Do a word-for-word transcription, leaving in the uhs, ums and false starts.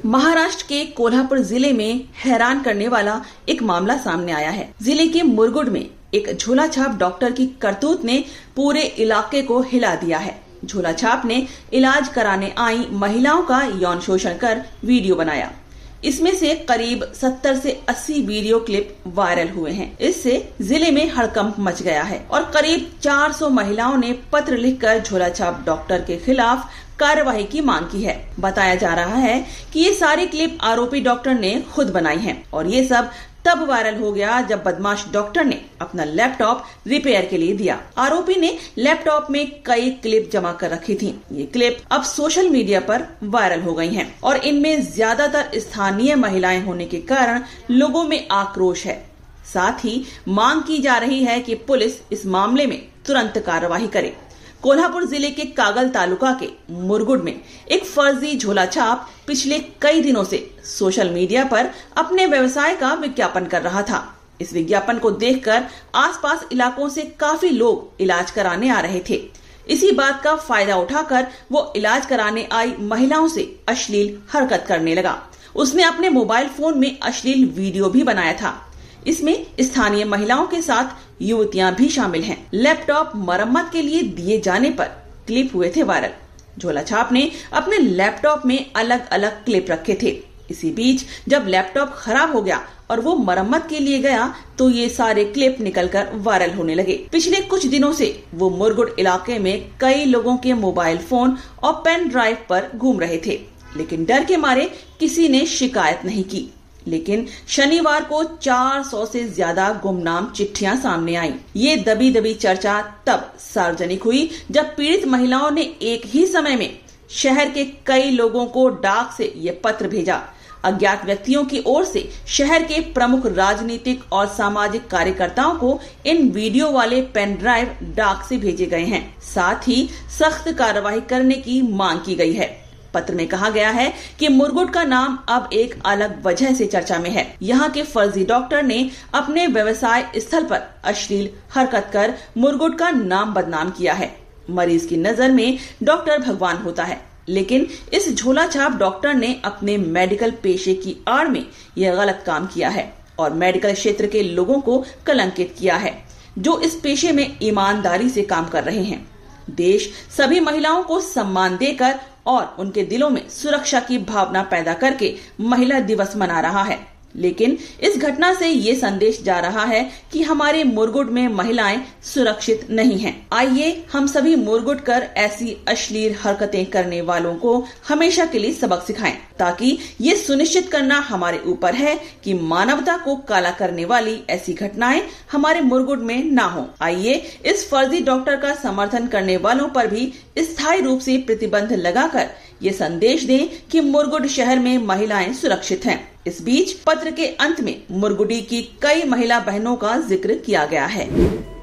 महाराष्ट्र के कोल्हापुर जिले में हैरान करने वाला एक मामला सामने आया है। जिले के मुरगुड में एक झोला छाप डॉक्टर की करतूत ने पूरे इलाके को हिला दिया है। झोला छाप ने इलाज कराने आई महिलाओं का यौन शोषण कर वीडियो बनाया। इसमें से करीब सत्तर से अस्सी वीडियो क्लिप वायरल हुए हैं। इससे जिले में हड़कंप मच गया है और करीब चार सौ महिलाओं ने पत्र लिखकर झोला छाप डॉक्टर के खिलाफ कार्रवाई की मांग की है। बताया जा रहा है कि ये सारी क्लिप आरोपी डॉक्टर ने खुद बनाई हैं और ये सब तब वायरल हो गया जब बदमाश डॉक्टर ने अपना लैपटॉप रिपेयर के लिए दिया। आरोपी ने लैपटॉप में कई क्लिप जमा कर रखी थी। ये क्लिप अब सोशल मीडिया पर वायरल हो गई हैं और इनमें ज्यादातर स्थानीय महिलाएं होने के कारण लोगों में आक्रोश है। साथ ही मांग की जा रही है कि पुलिस इस मामले में तुरंत कार्रवाई करे। कोल्हापुर जिले के कागल तालुका के मुरगुड में एक फर्जी झोला छाप पिछले कई दिनों से सोशल मीडिया पर अपने व्यवसाय का विज्ञापन कर रहा था। इस विज्ञापन को देखकर आसपास इलाकों से काफी लोग इलाज कराने आ रहे थे। इसी बात का फायदा उठाकर वो इलाज कराने आई महिलाओं से अश्लील हरकत करने लगा। उसने अपने मोबाइल फोन में अश्लील वीडियो भी बनाया था। इसमें स्थानीय महिलाओं के साथ युवतियां भी शामिल हैं। लैपटॉप मरम्मत के लिए दिए जाने पर क्लिप हुए थे वायरल। झोला छाप ने अपने लैपटॉप में अलग अलग क्लिप रखे थे। इसी बीच जब लैपटॉप खराब हो गया और वो मरम्मत के लिए गया तो ये सारे क्लिप निकलकर वायरल होने लगे। पिछले कुछ दिनों से वो मुरगुड इलाके में कई लोगों के मोबाइल फोन और पेन ड्राइव पर घूम रहे थे, लेकिन डर के मारे किसी ने शिकायत नहीं की। लेकिन शनिवार को चार सौ से ज्यादा गुमनाम चिट्ठियां सामने आईं। ये दबी दबी चर्चा तब सार्वजनिक हुई जब पीड़ित महिलाओं ने एक ही समय में शहर के कई लोगों को डाक से ये पत्र भेजा। अज्ञात व्यक्तियों की ओर से शहर के प्रमुख राजनीतिक और सामाजिक कार्यकर्ताओं को इन वीडियो वाले पेन ड्राइव डाक से भेजे गए हैं। साथ ही सख्त कार्रवाई करने की मांग की गई है। पत्र में कहा गया है कि मुरगुड का नाम अब एक अलग वजह से चर्चा में है। यहाँ के फर्जी डॉक्टर ने अपने व्यवसाय स्थल पर अश्लील हरकत कर मुरगुड का नाम बदनाम किया है। मरीज की नजर में डॉक्टर भगवान होता है, लेकिन इस झोला छाप डॉक्टर ने अपने मेडिकल पेशे की आड़ में यह गलत काम किया है और मेडिकल क्षेत्र के लोगों को कलंकित किया है जो इस पेशे में ईमानदारी से काम कर रहे हैं। देश सभी महिलाओं को सम्मान देकर और उनके दिलों में सुरक्षा की भावना पैदा करके महिला दिवस मना रहा है, लेकिन इस घटना से ये संदेश जा रहा है कि हमारे मुरगुड में महिलाएं सुरक्षित नहीं हैं। आइए हम सभी मुरगुड कर ऐसी अश्लील हरकतें करने वालों को हमेशा के लिए सबक सिखाएं, ताकि ये सुनिश्चित करना हमारे ऊपर है कि मानवता को काला करने वाली ऐसी घटनाएं हमारे मुरगुड में ना हो। आइए इस फर्जी डॉक्टर का समर्थन करने वालों पर भी स्थायी रूप से प्रतिबंध लगाकर ये संदेश दें कि मुरगुड शहर में महिलाएं सुरक्षित हैं। इस बीच पत्र के अंत में मुरगुडी की कई महिला बहनों का जिक्र किया गया है।